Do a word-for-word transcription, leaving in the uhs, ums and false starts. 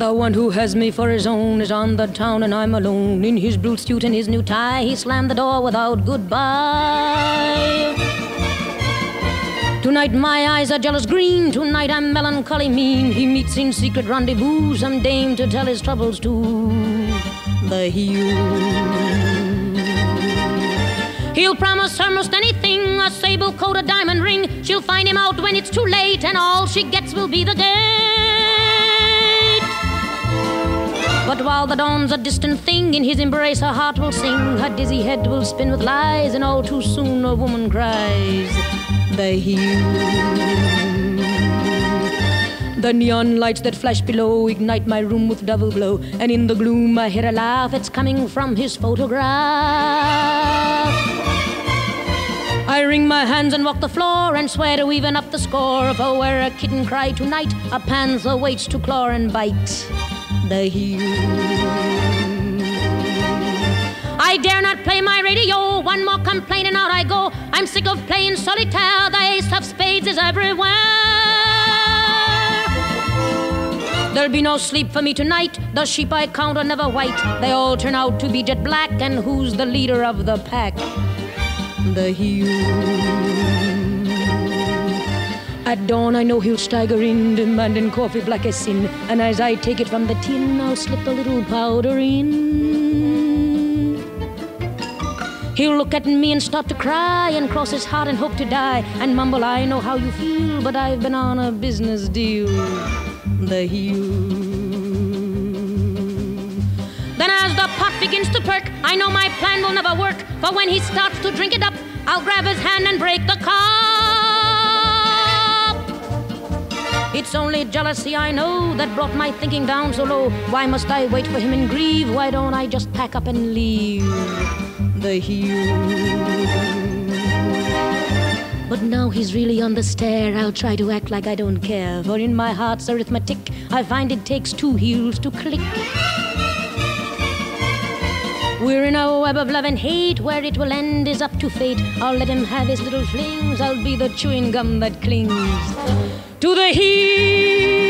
The one who has me for his own is on the town and I'm alone. In his blue suit and his new tie, he slammed the door without goodbye. Tonight my eyes are jealous green, tonight I'm melancholy mean. He meets in secret rendezvous some dame to tell his troubles to. The heel. He'll promise her most anything, a sable coat, a diamond ring. She'll find him out when it's too late, and all she gets will be the gate. But while the dawn's a distant thing, in his embrace her heart will sing. Her dizzy head will spin with lies, and all too soon a woman cries. The heel. The neon lights that flash below ignite my room with double glow, and in the gloom I hear a laugh. It's coming from his photograph. I wring my hands and walk the floor and swear to even up the score. For where a kitten cried tonight, a panther waits to claw and bite. The heel. I dare not play my radio. One more complaint and out I go. I'm sick of playing solitaire. The ace of spades is everywhere. There'll be no sleep for me tonight. The sheep I count are never white. They all turn out to be jet black. And who's the leader of the pack? The heel. At dawn I know he'll stagger in, demanding coffee black as sin. And as I take it from the tin, I'll slip a little powder in. He'll look at me and start to cry, and cross his heart and hope to die, and mumble, I know how you feel, but I've been on a business deal. The heel. Then as the pot begins to perk, I know my plan will never work. For when he starts to drink it up, I'll grab his hand and break the cup. It's only jealousy, I know, that brought my thinking down so low. Why must I wait for him and grieve? Why don't I just pack up and leave? The heel. But now he's really on the stair. I'll try to act like I don't care, for in my heart's arithmetic I find it takes two heels to click. We're in a web of love and hate. Where it will end is up to fate. I'll let him have his little flings. I'll be the chewing gum that clings to the heel.